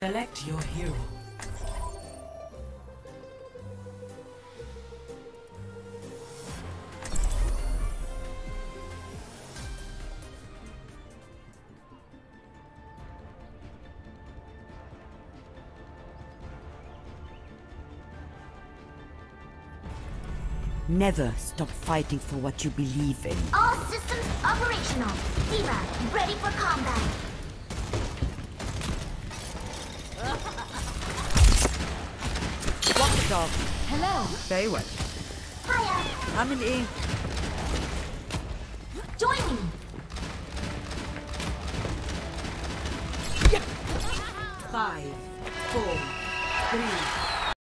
Select your hero. Never stop fighting for what you believe in. All systems operational. D.Va, ready for combat. Walk the dog. Hello. Very well. Hiya. Coming in. Join me. 5, 4, 3,